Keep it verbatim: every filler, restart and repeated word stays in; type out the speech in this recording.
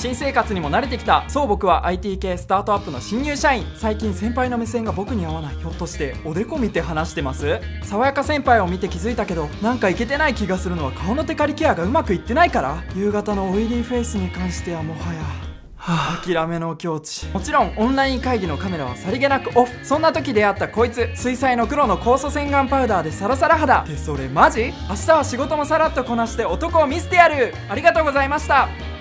新生活にも慣れてきた。そう、僕は アイティー 系スタートアップの新入社員。最近先輩の目線が僕に合わない。ひょっとしておでこ見て話してます？爽やか先輩を見て気づいたけど、なんかいけてない気がするのは顔のテカリケアがうまくいってないから。夕方のオイリーフェイスに関してはもはやはあ、諦めの境地。もちろんオンライン会議のカメラはさりげなくオフ。そんな時出会ったこいつ、水彩の黒の酵素洗顔パウダーでサラサラ肌って、それマジ？明日は仕事もさらっとこなして男を見せてやる。ありがとうございました。